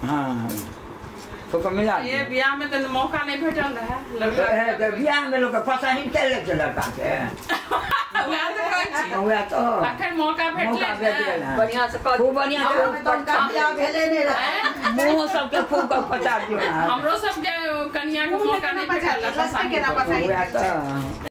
हाँ तो मिला ये ब्याह में तो मौका नहीं भेटल है ब्याह में लोग फंसा ही चले के लड़का के तो अखन मौका भेटले बढ़िया से खूब बढ़िया भेले नहीं मुंह सबके खूब पचा दियो हमरो सबके कन्या के मौका नहीं भेटल